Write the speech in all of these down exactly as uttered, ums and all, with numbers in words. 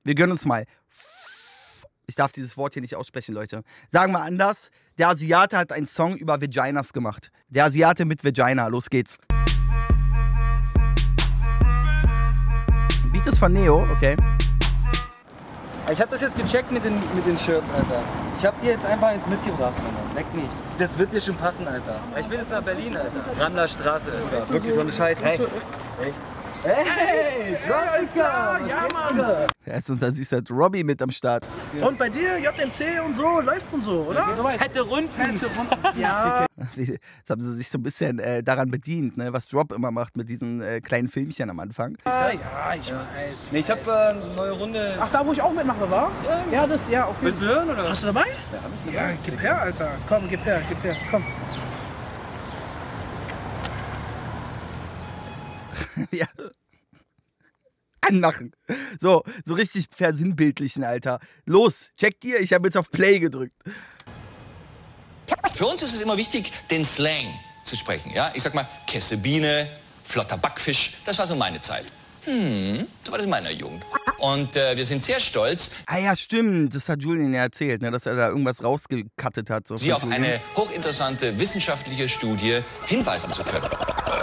wir gönnen uns mal. Ich darf dieses Wort hier nicht aussprechen, Leute. Sagen wir anders. Der Asiate hat einen Song über Vaginas gemacht. Der Asiate mit Vagina. Los geht's. Beat ist von Neo, okay. Ich hab das jetzt gecheckt mit den, mit den Shirts, Alter. Ich hab dir jetzt einfach eins mitgebracht, Mann. Leck mich. Das wird dir schon passen, Alter. Ich will jetzt nach Berlin, Alter. Ramler Straße, Alter. Wirklich ohne Scheiß. Hey. Hey. Hey, hey, ist klar, ja Mann! Er ist unser süßer Robbie mit am Start. Und bei dir, J M C und so, läuft und so, oder? Fette Runden! Fette Runden, ja. Jetzt haben sie sich so ein bisschen äh, daran bedient, ne, was Drop immer macht mit diesen äh, kleinen Filmchen am Anfang. Ja, ja, ich weiß. Nee, ich hab äh, eine neue Runde. Ach, da wo ich auch mitmache, war? Ja, ja das, ja, auf jeden Fall. Willst du hören, oder? Hast du dabei? Ja, hab ich Ja, dabei. gib her, Alter. Komm, gib her, gib her, komm. Ja. Anmachen. So, so richtig versinnbildlichen, Alter. Los, checkt ihr? Ich habe jetzt auf Play gedrückt. Für uns ist es immer wichtig, den Slang zu sprechen. Ja? Ich sag mal, Kessebiene, flotter Backfisch, das war so meine Zeit. Hm, so war das in meiner Jugend. Und äh, wir sind sehr stolz. Ah ja, stimmt. Das hat Julian ja erzählt, ne, dass er da irgendwas rausgekattet hat. So Sie auf eine hochinteressante wissenschaftliche Studie hinweisen zu können.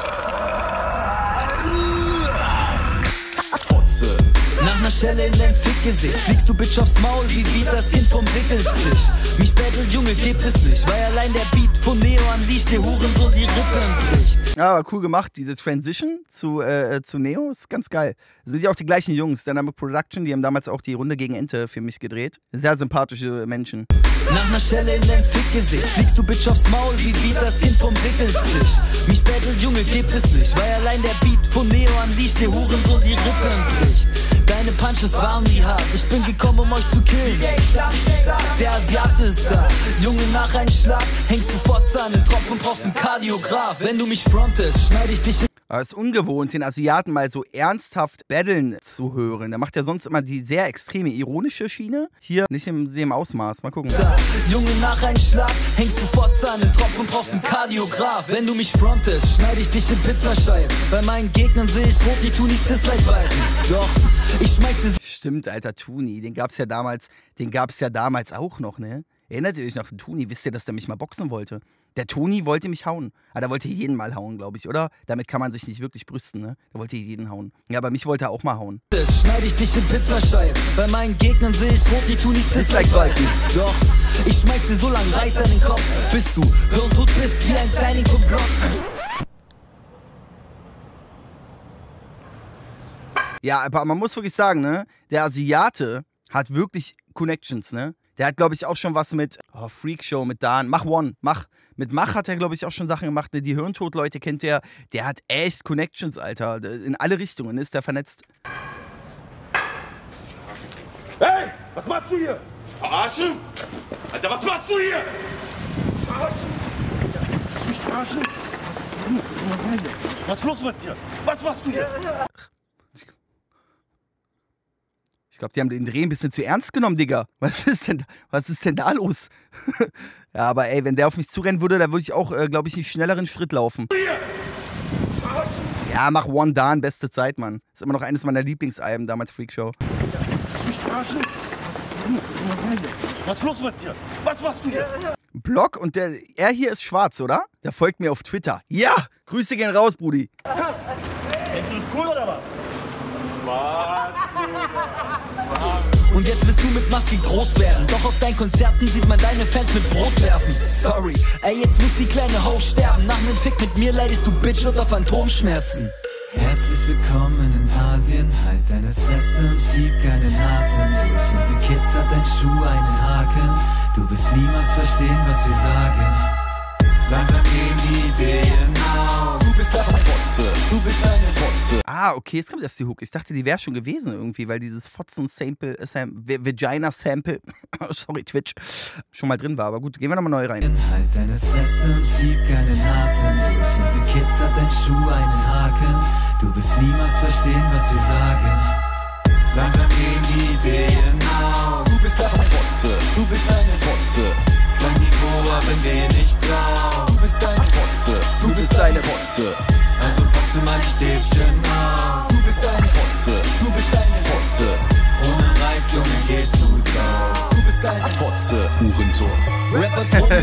Nach einer Schelle in dein Fickgesicht fliegst du Bitch aufs Maul wie wie das Kind vom Wickeltisch. Mich battle, Junge, gibt es nicht, weil allein der Beat von Neo anliegt, der Hurensohn die Rippen bricht. Ja, aber cool gemacht, diese Transition zu, äh, zu Neo, ist ganz geil. Das sind ja auch die gleichen Jungs, Dynamic Production, die haben damals auch die Runde gegen Ente für mich gedreht. Sehr sympathische Menschen. Nach einer Schelle in dein Fickgesicht fliegst du Bitch aufs Maul wie wie das Kind vom Wickeltisch. Mich battle, Junge, gibt es nicht, weil allein der Beat von Neo anliegt, der Hurensohn die Rippen bricht. Deine Punches waren nie hart, ich bin gekommen, um euch zu killen. Der Asiate ist da, Junge, nach einem Schlag hängst du fortan an den Tropf und brauchst einen Kardiograf. Wenn du mich frontest, schneide ich dich in. Aber es ist ungewohnt, den Asiaten mal so ernsthaft battlen zu hören. Der macht ja sonst immer die sehr extreme ironische Schiene. Hier nicht in dem Ausmaß. Mal gucken. Da, Junge, nach einem Schlag hängst du fortan an den Tropf und brauchst einen Kardiograf. Wenn du mich frontest, schneide ich dich in Pizzascheiben. Bei meinen Gegnern sehe ich rot, die Tunis Dislike-Balken. Doch, ich schmeiß dir. Stimmt, Alter, Tuni. Den gab's ja damals, den gab's ja damals auch noch, ne? Erinnert ihr euch noch an Tuni? Wisst ihr, dass der mich mal boxen wollte? Der Toni wollte mich hauen. Aber der wollte jeden mal hauen, glaube ich, oder? Damit kann man sich nicht wirklich brüsten, ne? Der wollte jeden hauen. Ja, aber mich wollte er auch mal hauen. Schneide ich dich in Pizzascheiben. Bei meinen Gegnern sehe ich rot, die Tunis Dislike-Balken. Doch, ich schmeiß dir so lang Reis an den Kopf, bis du hirntot bist wie ein Signing vom Block. Ja, aber man muss wirklich sagen, ne? Der Asiate hat wirklich Connections, ne? Der hat, glaube ich, auch schon was mit oh, Freakshow, mit Dan. Mach One, Mach. Mit Mach hat er, glaube ich, auch schon Sachen gemacht. Ne? Die Hirntod-Leute kennt der. Der hat echt Connections, Alter. In alle Richtungen ist der vernetzt. Hey, was machst du hier? Verarschen? Alter, was machst du hier? Verarschen? Lass mich verarschen? Was ist los mit dir? Was machst du hier? Ich glaube, die haben den Dreh ein bisschen zu ernst genommen, Digga. Was ist denn, was ist denn da los? Ja, aber ey, wenn der auf mich zurennen würde, da würde ich auch, äh, glaube ich, einen schnelleren Schritt laufen. Ja, mach One Dan, beste Zeit, Mann. Ist immer noch eines meiner Lieblingsalben, damals Freakshow. Was ist los mit dir? Was machst du hier? Block und der, er hier ist schwarz, oder? Der folgt mir auf Twitter. Ja, Grüße gehen raus, Brudi. Denkst du, das ist cool oder was? Was? Und jetzt willst du mit Maske groß werden. Doch auf deinen Konzerten sieht man deine Fans mit Brot werfen. Sorry, ey, jetzt muss die kleine Ho sterben. Nach nem Fick mit mir leidest du Bitch unter Phantomschmerzen. Herzlich willkommen in Asien. Halt deine Fresse und schieb keinen Atem durch. Unsere Kids hat dein Schuh einen Haken. Du wirst niemals verstehen, was wir sagen. Langsam gehen die Ideen auf. Du bist eine Fotze, du bist eine Fotze. Ah, okay, jetzt kommt erst die Hook. Ich dachte, die wäre schon gewesen irgendwie, weil dieses Fotzen-Sample, äh, Sam, Vagina-Sample, sorry, Twitch, schon mal drin war. Aber gut, gehen wir nochmal neu rein. Halt deine Fresse und schieb keinen Atem durch. Unsere Kids hat dein Schuh einen Haken. Du wirst niemals verstehen, was wir sagen. Langsam gehen die Ideen auf. Du bist eine Fotze, du bist eine Fotze. Klein Niveau, aber wenn nicht drauf. Du bist eine Fotze, du bist eine Fotze. Also boxe mal die Stäbchen aus. Du bist eine Fotze, du bist eine Fotze. Ohne Reif Fotze, Hurensohn. Rapper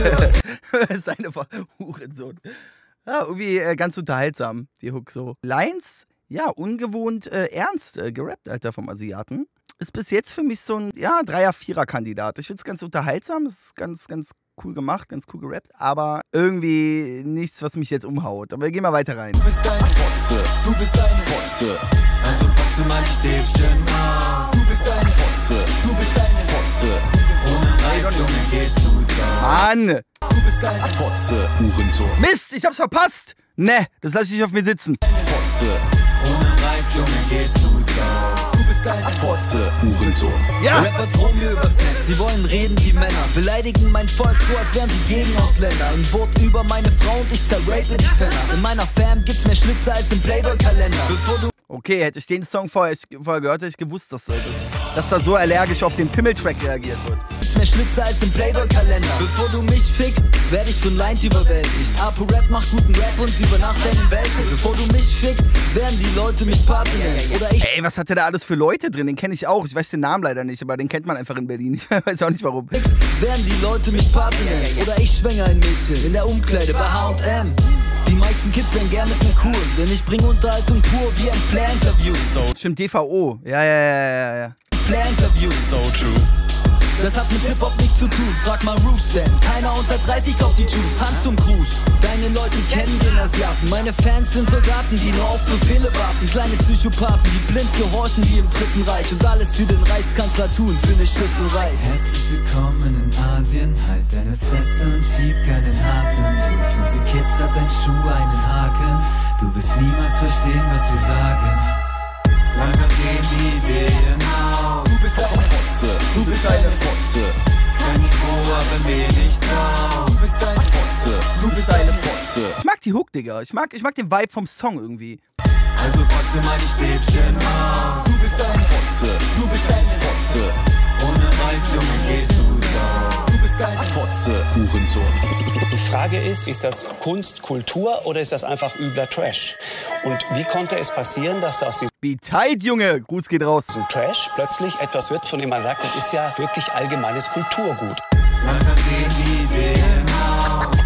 Dromio. Seine Hurensohn. Ja, irgendwie äh, ganz unterhaltsam, die Hook so. Lines, ja, ungewohnt äh, ernst äh, gerappt, Alter, vom Asiaten. Ist bis jetzt für mich so ein, ja, Dreier-Vierer-Kandidat. Ich finde es ganz unterhaltsam, es ist ganz, ganz cool gemacht, ganz cool gerappt, aber irgendwie nichts, was mich jetzt umhaut. Aber wir gehen mal weiter rein. Du bist eine Fotze, du bist eine Fotze. Also packst du meine Stäbchen aus. Du bist eine Fotze, du bist eine Fotze. Ohne Reis, Junge, gehst du drauf. Mann! Du bist eine Fotze, Hurensohn. Mist, ich hab's verpasst! Ne, das lasse ich nicht auf mir sitzen. Fotze, ohne Reis, Junge, gehst du drauf. Du bist eine Fotze, Hurensohn. Ja! Rapper drohen mir übers Netz, sie wollen reden wie Männer. Beleidigen mein Volk so, als wären sie Gegenausländer. Ein Wort über meine Frau und ich zerrape die Penner. In meiner Fam gibt's mehr Schlitze als im Playboy-Kalender. Bevor du Okay, hätte ich den Song vorher, vorher gehört, hätte ich gewusst, dass, dass da so allergisch auf den Pimmeltrack reagiert wird. gibt's mehr Schlitze als im Playboy-Kalender. Bevor du mich fickst, werde ich von Line überwältigt. Apo-Rap macht guten Rap und über Nacht deinen Welt. Bevor du mich fickst, werden die Leute mich Party nennen. Oder ich Ey, was hat der da alles für Leute drin? Den kenne ich auch. Ich weiß den Namen leider nicht, aber den kennt man einfach in Berlin. Ich weiß auch nicht warum. fickst, werden die Leute mich Party nennen. Oder ich schwänger ein Mädchen in der Umkleide bei H und M. Die meisten Kids wären gern mit mir cool, denn ich bring Unterhaltung pur wie ein Flair-Interview. So Stimmt, D V O. Ja, ja, ja, ja, ja. Flair-Interview. So true. Das hat mit Hip-Hop nichts zu tun, frag mal Roos denn. Keiner unter dreißig kauft die Juice, Hand zum Gruß. Deine Leute kennen den Asiaten, meine Fans sind Soldaten, die nur auf Befehle warten. Kleine Psychopathen, die blind gehorchen wie im Dritten Reich. Und alles für den Reichskanzler tun, für eine Schüssel Reis. Herzlich willkommen in Asien, halt deine Fresse und schieb keinen Harten. Durch unsere Kids hat dein Schuh einen Haken. Du wirst niemals verstehen, was wir sagen. Langsam gehen die Ideen aus. Du bist eine Fotze, du bist eine Fotze. Kein Niveau, aber wenig drauf. Du bist eine Fotze, du bist eine Fotze. Ich mag die Hook, Digga. Ich mag, ich mag den Vibe vom Song irgendwie. Also boxe meine Stäbchen aus. Du bist eine Fotze, du bist eine Fotze. Ohne Reis, Junge, gehst du drauf. Du bist eine Fotze, Hurensohn. Die Frage ist, ist das Kunst, Kultur oder ist das einfach übler Trash? Und wie konnte es passieren, dass aus diesem Be tight, Junge. Gruß geht raus. Trash plötzlich etwas wird, von dem man sagt, das ist ja wirklich allgemeines Kulturgut? Langsam gehen die Ideen aus.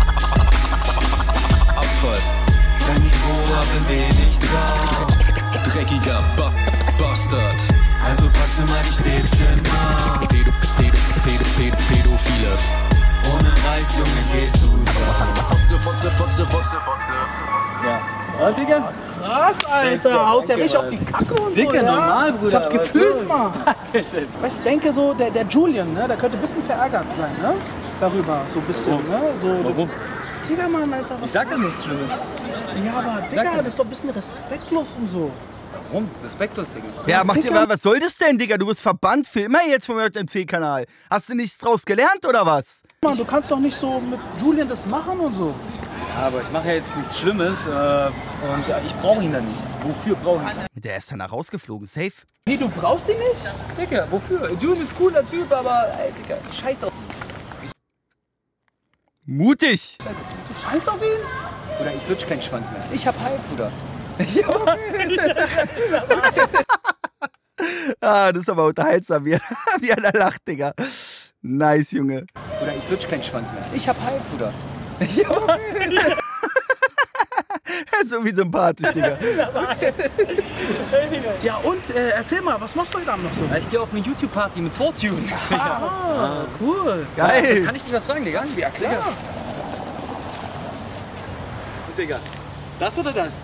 Abfall. Kein Niveau, aber wenig drauf. Dreckiger ba Bastard. Also packst du mal die Stäbchen aus. Pedo, Pedo, Pedo, Pedo, Pädophile. Ohne Reis, Junge, gehst du drauf. Fotze, Fotze, Fotze, Fotze, Fotze. Ja. Ja, Digga. Krass, Alter. Haust ja richtig auf die Kacke und so. Digga, ja? normal, Bruder. Ich hab's aber gefühlt, so. Mann. Dankeschön. Weißt du, ich denke so, der, der Julian, ne, der könnte ein bisschen verärgert sein, ne? Darüber, so ein bisschen, Warum? ne? So, Warum? Digga, Mann, Alter, was Ich sag doch nichts Schlimmes. Ja, aber Digga, das ist doch ein bisschen respektlos und so. Warum? Respektlos, Digga. Ja, mach dir, Digga. was soll das denn, Digga? Du bist verbannt für immer jetzt vom J M C-Kanal. Hast du nichts draus gelernt, oder was? Mann, du kannst doch nicht so mit Julian das machen und so. Ja, aber ich mache ja jetzt nichts Schlimmes äh, und äh, ich brauche ihn da nicht. Wofür brauche ich ihn? Der ist danach rausgeflogen, safe. Wie, du brauchst ihn nicht? Digga, wofür? Julian ist cooler Typ, aber ey, Digga, scheiß auf Mutig. Du scheißt auf ihn? Bruder, ich lutsch keinen Schwanz mehr. Ich hab Hype, Bruder. Ah, das ist aber unterhaltsam, wie, wie einer lacht, Digga. Nice, Junge. Bruder, ich lutsch keinen Schwanz mehr. Ich hab Hype, Bruder. Er ist irgendwie sympathisch, Digga. Ja, und äh, erzähl mal, was machst du heute Abend noch so? Ich gehe auf eine YouTube-Party mit Fortune. Ah, cool. Geil. Kann ich dich was fragen, Digga? Ja, klar. Digga. Und, Digga, das oder das?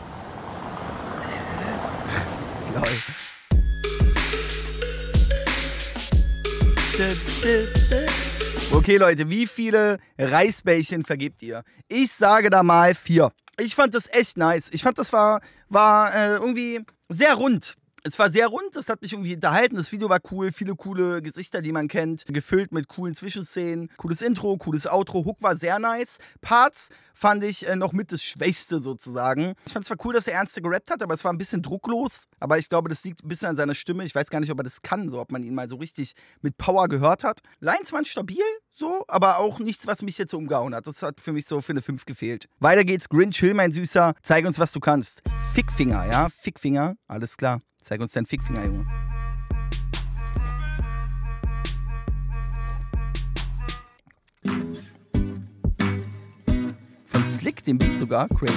Lol. Okay, Leute, wie viele Reisbällchen vergebt ihr? Ich sage da mal vier. Ich fand das echt nice. Ich fand, das war, war äh, irgendwie sehr rund. Es war sehr rund, das hat mich irgendwie unterhalten. Das Video war cool, viele coole Gesichter, die man kennt. Gefüllt mit coolen Zwischenszenen. Cooles Intro, cooles Outro. Hook war sehr nice. Parts fand ich äh, noch mit das Schwächste sozusagen. Ich fand es zwar cool, dass er Ernste gerappt hat, aber es war ein bisschen drucklos. Aber ich glaube, das liegt ein bisschen an seiner Stimme. Ich weiß gar nicht, ob er das kann, so ob man ihn mal so richtig mit Power gehört hat. Lines waren stabil, so, aber auch nichts, was mich jetzt so umgehauen hat. Das hat für mich so für eine fünf gefehlt. Weiter geht's. Grin, chill, mein Süßer. Zeig uns, was du kannst. Fickfinger, ja? Fickfinger. Alles klar. Zeig uns deinen Fickfinger, Junge. dem Beat sogar. Crazy.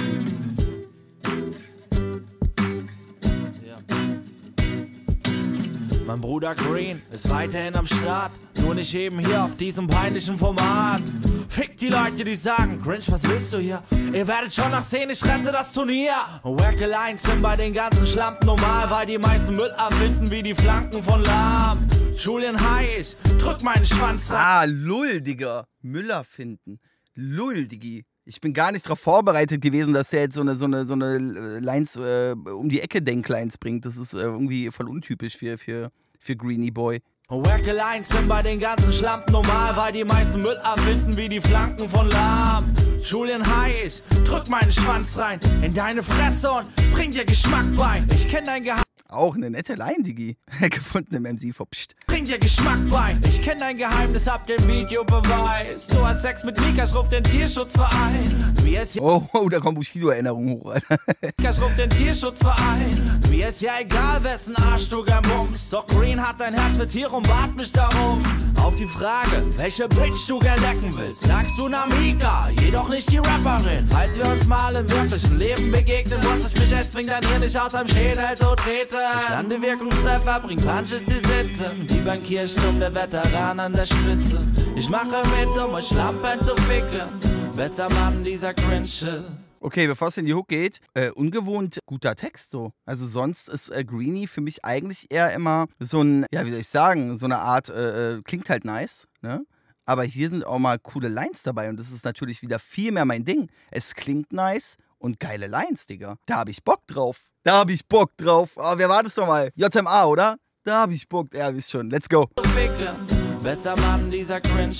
Mein Bruder Green ist weiterhin am Start, nur nicht eben hier auf diesem peinlichen Format. Fick die Leute, die sagen, Cringe, was willst du hier? Ihr werdet schon noch sehen, ich rette das Turnier. Wack-Lines sind bei den ganzen Schlampen normal, weil die meisten Müll abfinden wie die Flanken von Lahm. Julian High, ich drück meinen Schwanz rein. Ah, lull, Digga. Müller finden. Lull, Diggi. Ich bin gar nicht darauf vorbereitet gewesen, dass er jetzt so eine, so eine, so eine Lines äh, um die Ecke Denklines bringt. Das ist äh, irgendwie voll untypisch für, für, für Greenie Boy. Wack-Lines sind bei den ganzen Schlampen normal, weil die meisten Müll abfinden wie die Flanken von Lahm. Julian High, ich drück meinen Schwanz rein in deine Fresse und bring dir Geschmack bei. Ich kenn dein Geheimnis. Auch eine nette Line, Diggi. Gefunden im M C vor Psst. Bring dir Geschmack bei. Ich kenn dein Geheimnis, hab den Videobeweis. Du hast Sex mit Mika, ich ruf den Tierschutzverein. Mir ist ja oh, oh, da kommt Bushido-Erinnerung hoch, Alter. Ich ruf den Tierschutzverein. Mir ist ja egal, wessen Arsch du gern bummst. Doch Green hat ein Herz für Tiere und bat mich darum. Auf die Frage, welche Bitch du gern lecken willst, sagst du Namika, jedoch nicht die Rapperin. Falls wir uns mal im wirklichen Leben begegnen, muss ich mich echt zwingen, dann hier nicht aus einem Schädel so treten. Ich lande Wirkungstreffer, bring Punches, die sitzen wie beim Kirchturm, der Veteran an der Spitze. Ich mache mit, um euch Lampen zu ficken. Bester Mann dieser Cringe. Okay, bevor es in die Hook geht, äh, ungewohnt guter Text so. Also sonst ist äh, Greenie für mich eigentlich eher immer so ein, ja wie soll ich sagen, so eine Art, äh, klingt halt nice, ne? Aber hier sind auch mal coole Lines dabei und das ist natürlich wieder viel mehr mein Ding. Es klingt nice und geile Lines, Digga. Da hab ich Bock drauf. Da hab ich Bock drauf. Oh, wer war das nochmal? J M A, oder? Da hab ich Bock. Ja, wisst schon. Let's go. Bester Mann dieser Cringe.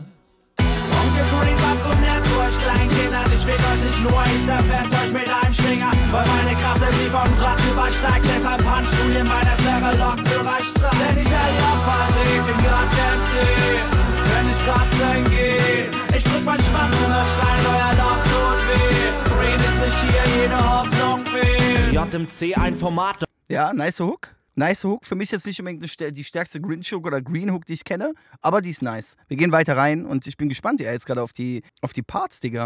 Onkel Green war zum Nett zu euch Kleinkindern. Ich fick euch nicht nur, ich zerfetz euch mit einem Schwinger. Weil meine Kraft im Liefern grad übersteigt. Jetzt ein Punch-Studien bei der Fähre Lokführerstraße. Wenn ich all die Opfer seh, im J M C. Wenn ich grad sein geh. Ich drück meinen Schwanz und er schreit, euer Loch tut weh. Green ist nicht hier, jede Hoffnung fehlt. J M C, ein Format. Ja, nice Hook. Nice Hook. Für mich jetzt nicht unbedingt die stärkste Grinch-Hook oder Green-Hook, die ich kenne, aber die ist nice. Wir gehen weiter rein und ich bin gespannt ja jetzt gerade auf die, auf die Parts, Digga.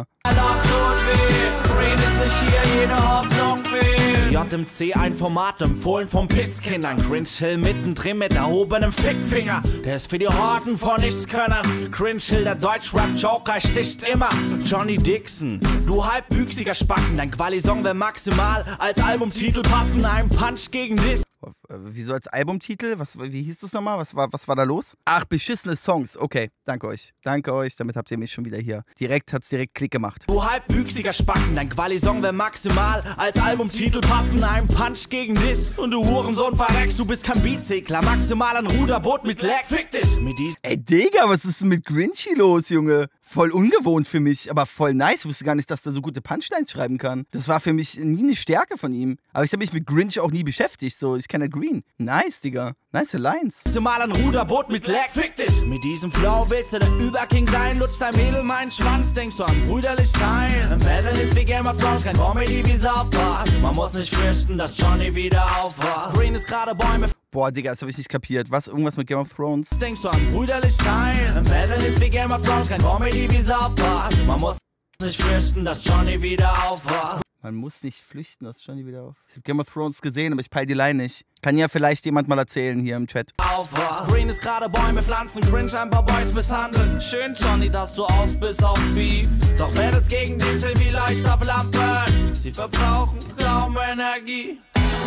J M C, ein Format empfohlen von Pisskindern. Cringe Hill mittendrin mit erhobenem Fickfinger. Der ist für die Horden von Nichtskönnern. Cringe Hill, der Deutsch-Rap-Joker, sticht immer. Johnny Dixon, du halbwüchsiger Spacken. Dein Quali-Song wäre maximal als Albumtitel passen. Ein Punch gegen dich. Wieso als Albumtitel? Was, wie hieß das nochmal? Was war, was war da los? Ach, beschissene Songs. Okay, danke euch. Danke euch, damit habt ihr mich schon wieder hier. Direkt hat's direkt Klick gemacht. Du halbwüchsiger Spacken, dein Quali-Song wäre maximal als Albumtitel passen. Ein Punch gegen dich und du Hurensohn verreckst. Du bist kein Beatsegler, maximal ein Ruderboot mit Leck. Fick dich mit dies. Ey, Digga, was ist denn mit Grinchy los, Junge? Voll ungewohnt für mich, aber voll nice. Ich wusste gar nicht, dass der so gute Punchlines schreiben kann. Das war für mich nie eine Stärke von ihm. Aber ich habe mich mit Grinch auch nie beschäftigt. So, ich kenne Green. Nice, Digga. Nice Lines. Mal ein Ruderboot mit Leck. Fick dich. Mit diesem Flow willst du der Überking sein. Lutscht dein Mädel meinen Schwanz. Denkst du an brüderlich teilen. Ein Battle ist wie Game of Thrones. Kein Comedy wie South Park. Man muss nicht fürchten, dass Johnny wieder aufwacht. Green ist gerade Bäume. Boah, Digga, das hab ich nicht kapiert. Was? Irgendwas mit Game of Thrones? Denkst du an brüderlich teilen? Ein Battle ist wie Game of Thrones. Kein Comedy wie South Park. Man muss nicht fürchten, dass Johnny wieder aufwacht. Man muss nicht flüchten, dass Johnny wieder auf. Ich hab Game of Thrones gesehen, aber ich peil die Line nicht. Kann ja vielleicht jemand mal erzählen hier im Chat. Aufwacht. Green ist gerade Bäume pflanzen, Cringe ein paar Boys misshandeln. Schön, Johnny, dass du aus bist auf Beef. Doch wer das gegen dich will wie Leuchtstofflampen. Sie verbrauchen kaum Energie.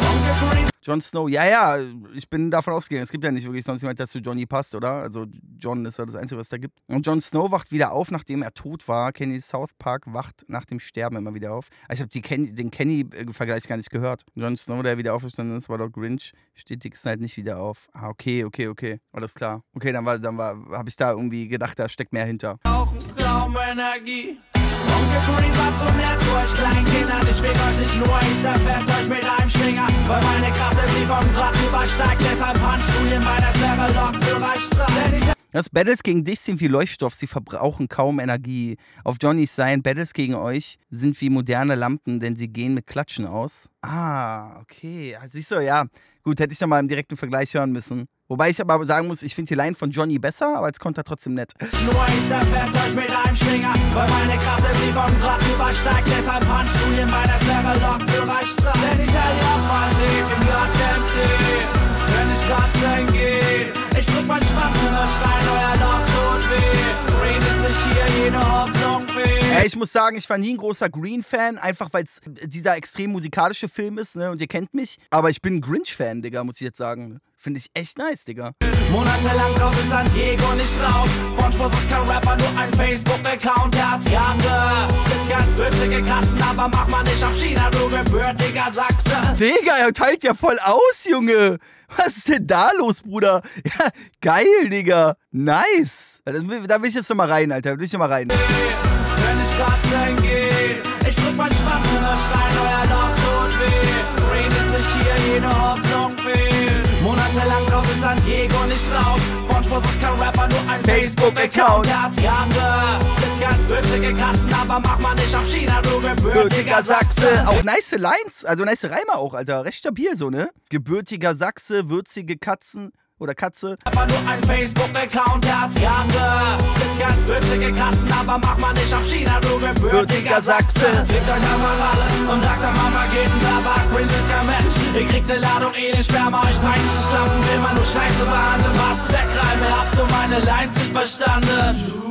Jon Snow, ja, ja, ich bin davon ausgegangen, es gibt ja nicht wirklich sonst jemand, der zu Johnny passt, oder? Also John ist ja das Einzige, was es da gibt. Und Jon Snow wacht wieder auf, nachdem er tot war. Kenny South Park wacht nach dem Sterben immer wieder auf. Ich habe Ken den Kenny-Vergleich gar nicht gehört. Jon Snow, der wieder aufgestanden ist, war doch Grinch, steht Dixon halt nicht wieder auf. Ah, okay, okay, okay, alles klar. Okay, dann war, dann war, habe ich da irgendwie gedacht, da steckt mehr hinter. Auch kaum Energie. Onkel Green war zu nett zu euch Kleinkindern. Ich fick euch nicht nur, ich zerfetz euch mit einem Schwinger. Weil meine Kraft im Liefern grad übersteigt. Jetzt ein Punch-Studien bei der Fähre Lokführerstraße. Das Battles gegen dich sind wie Leuchtstoff, sie verbrauchen kaum Energie. Auf Johnnys Sein, Battles gegen euch sind wie moderne Lampen, denn sie gehen mit Klatschen aus. Ah, okay. Siehst du, ja. Gut, hätte ich ja mal im direkten Vergleich hören müssen. Wobei ich aber sagen muss, ich finde die Line von Johnny besser, aber als Konter trotzdem nett. Nur ist der Werkzeug mit einem Schwinger, weil meine Kraft die vom Grad übersteigt. Deshalb Handstudien bei der Fähre Lokführerstraße. Wenn ich all die Abfahrt sehe, im Grad M C, wenn ich grad geht, ich drück mein Schwanz und das Schrein, euer Loch tut weh. Green ist nicht hier, jede Hoffnung fehlt. Ey, ich muss sagen, ich war nie ein großer Green-Fan, einfach weil es dieser extrem musikalische Film ist, ne, und ihr kennt mich. Aber ich bin ein Grinch-Fan, Digga, muss ich jetzt sagen. Finde ich echt nice, Digga. Monatelang drauf ist San Diego nicht raus. SpongeBob ist kein Rapper, nur ein Facebook-Account. Der Asiate ist ganz würzige Katzen, aber mach mal nicht auf China, du gebürtiger Sachse. Digga, er teilt ja voll aus, Junge. Was ist denn da los, Bruder? Ja, geil, Digga. Nice. Da will ich jetzt noch mal rein, Alter. Da will ich noch mal rein. Wenn ich grad geht, ich drück mein Schwanz und das Schrein, euer Loch tut weh. Rain ist nicht hier, jede Hoffnung fehlt. Monatelang drauf ist San Diego nicht raus. SpongeBob ist kein Rapper, nur ein Facebook-Account. Der Asiate ist ganz würzige Katzen, aber mach mal nicht auf China, du gebürtiger Sachse. Auch nice Lines, also nice Reime auch, Alter. Recht stabil so, ne? Gebürtiger Sachse, würzige Katzen. Oder Katze. Aber nur ein Facebook-Account, der Asiate ist ganz würzige Katzen, aber mach mal nicht auf China, du gebürtiger Sachse. Fickt euch einmal alle und sagt der Mama geht ein Tabak, Green ist der Mensch. Ihr kriegt ne Ladung Edelsperma, euch peinliche Schlampen, will man nur Scheiße behandeln. Was wegreimen, habt du meine Lines nicht verstanden?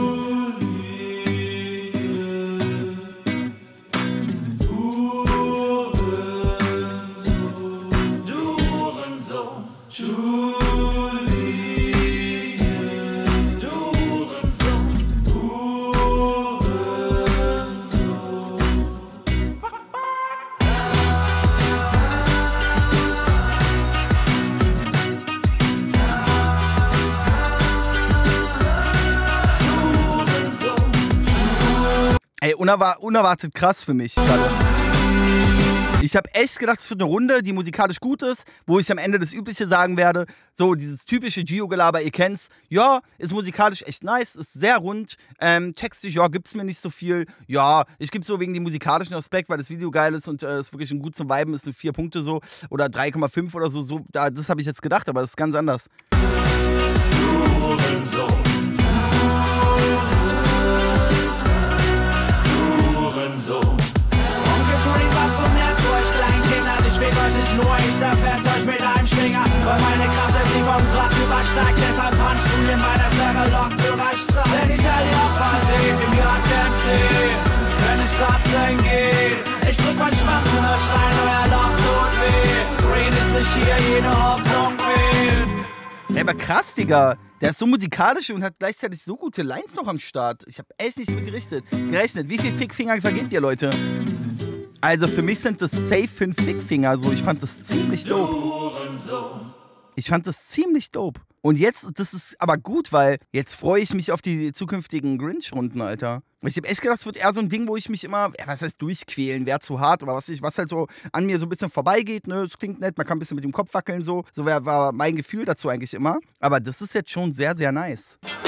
Ey, unerwar unerwartet krass für mich gerade. Ich habe echt gedacht, es wird eine Runde, die musikalisch gut ist, wo ich am Ende das Übliche sagen werde. So, dieses typische Gio-Gelaber, ihr kennt's. Ja, ist musikalisch echt nice, ist sehr rund. Ähm, textisch, ja, gibt's mir nicht so viel. Ja, ich gebe so wegen dem musikalischen Aspekt, weil das Video geil ist und es äh, ist wirklich ein gut zum Viben, ist eine vier Punkte so oder drei Komma fünf oder so. so da, das habe ich jetzt gedacht, aber das ist ganz anders. Ich euch nicht nur, ich zerfetz euch mit einem Schwinger, weil meine Kraft die vom Grad übersteigt. Deshalb Handstudien bei der Fähre Lokführerstraße. Wenn ich all die Abfahrt sehe, im Grad M C, wenn ich grad geht, ich drück mein Schwanz und das Schrein, euer Loch tut weh. Green ist nicht hier, jede Hoffnung fehlt. Ey, aber krass, Digga. Der ist so musikalisch und hat gleichzeitig so gute Lines noch am Start. Ich hab echt nicht mit gerichtet. gerechnet. Wie viel Fickfinger vergebt ihr, Leute? Also für mich sind das safe fünf Fickfinger. So, ich fand das ziemlich dope. Ich fand das ziemlich dope. Und jetzt, das ist aber gut, weil jetzt freue ich mich auf die zukünftigen Grinch-Runden, Alter. Ich habe echt gedacht, es wird eher so ein Ding, wo ich mich immer, ja, was heißt durchquälen, wäre zu hart, aber was, ich, was halt so an mir so ein bisschen vorbeigeht, ne, das klingt nett, man kann ein bisschen mit dem Kopf wackeln, so. So war, war mein Gefühl dazu eigentlich immer. Aber das ist jetzt schon sehr, sehr nice.